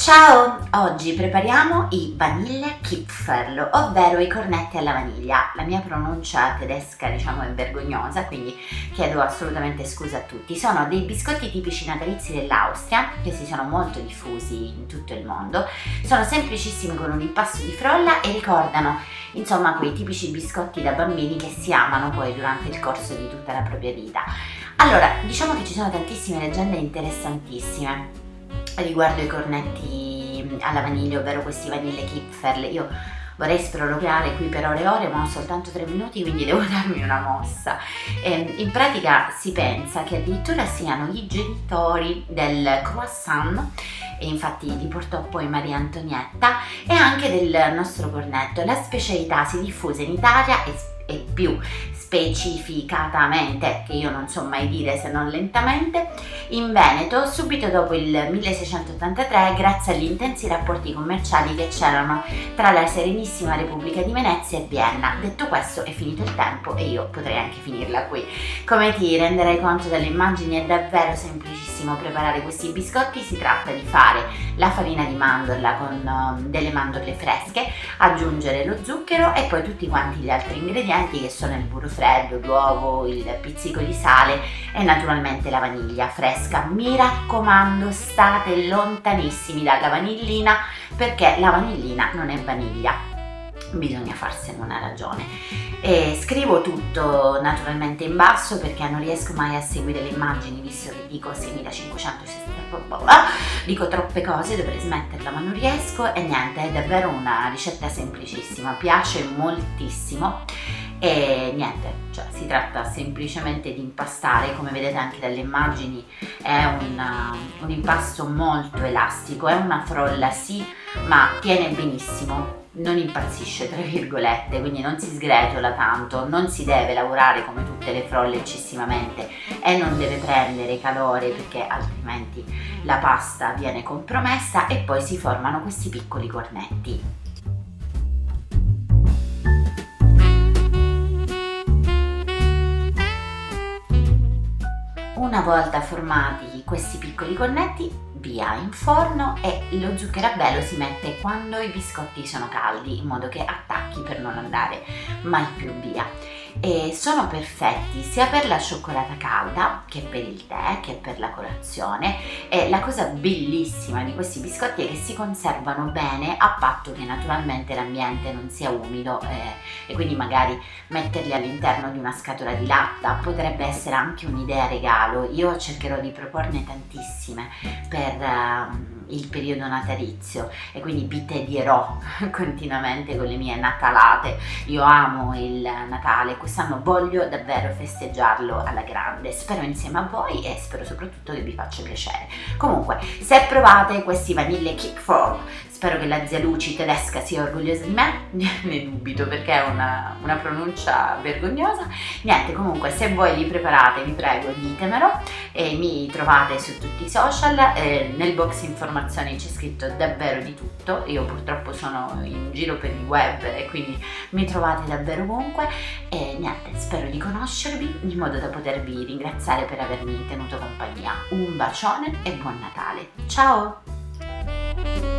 Ciao! Oggi prepariamo i Vanilla Kipferl, ovvero i cornetti alla vaniglia. La mia pronuncia tedesca, diciamo, è vergognosa, quindi chiedo assolutamente scusa a tutti. Sono dei biscotti tipici natalizi dell'Austria, che si sono molto diffusi in tutto il mondo. Sono semplicissimi con un impasto di frolla e ricordano, insomma, quei tipici biscotti da bambini che si amano poi durante il corso di tutta la propria vita. Allora, diciamo che ci sono tantissime leggende interessantissime riguardo i cornetti alla vaniglia, ovvero questi Vanilla Kipferl. Io vorrei sprologare qui per ore e ore, ma ho soltanto 3 minuti, quindi devo darmi una mossa. In pratica si pensa che addirittura siano i genitori del croissant, e infatti li portò poi Maria Antonietta, e anche del nostro cornetto. La specialità si diffuse in Italia e più specificatamente, che io non so mai dire se non lentamente, in Veneto subito dopo il 1683, grazie agli intensi rapporti commerciali che c'erano tra la Serenissima Repubblica di Venezia e Vienna. Detto questo, è finito il tempo e io potrei anche finirla qui. Come ti renderai conto dalle immagini, è davvero semplicissimo preparare questi biscotti. Si tratta di fare la farina di mandorla con delle mandorle fresche, aggiungere lo zucchero e poi tutti quanti gli altri ingredienti, che sono il burro freddo, l'uovo, il pizzico di sale e naturalmente la vaniglia fresca. Mi raccomando, state lontanissimi dalla vanillina, perché la vanillina non è vaniglia, bisogna farsene una ragione. E scrivo tutto naturalmente in basso perché non riesco mai a seguire le immagini, visto che dico 6560, dico troppe cose, dovrei smetterla, ma non riesco. E niente, è davvero una ricetta semplicissima, piace moltissimo. E niente, cioè si tratta semplicemente di impastare. Come vedete anche dalle immagini è un impasto molto elastico, è una frolla sì, ma tiene benissimo, non impazzisce tra virgolette, quindi non si sgretola tanto, non si deve lavorare come tutte le frolle eccessivamente e non deve prendere calore, perché altrimenti la pasta viene compromessa. E poi si formano questi piccoli cornetti. Una volta formati questi piccoli cornetti, via in forno, e lo zucchero a velo si mette quando i biscotti sono caldi, in modo che attacchi per non andare mai più via. E sono perfetti sia per la cioccolata calda che per il tè che per la colazione. E la cosa bellissima di questi biscotti è che si conservano bene, a patto che naturalmente l'ambiente non sia umido, e quindi magari metterli all'interno di una scatola di latta potrebbe essere anche un'idea regalo. Io cercherò di proporne tantissime per il periodo natalizio, e quindi vi tedierò continuamente con le mie natalate. Io amo il Natale, quest'anno voglio davvero festeggiarlo alla grande, spero insieme a voi e spero soprattutto che vi faccia piacere. Comunque, se provate questi Vanilla Kipferl, spero che la zia Luci tedesca sia orgogliosa di me, ne dubito perché è una pronuncia vergognosa. Niente, comunque, se voi li preparate, vi prego, ditemelo, e mi trovate su tutti i social. Nel box informazioni c'è scritto davvero di tutto. Io purtroppo sono in giro per il web e quindi mi trovate davvero ovunque. E niente, spero di conoscervi in modo da potervi ringraziare per avermi tenuto compagnia. Un bacione e buon Natale. Ciao!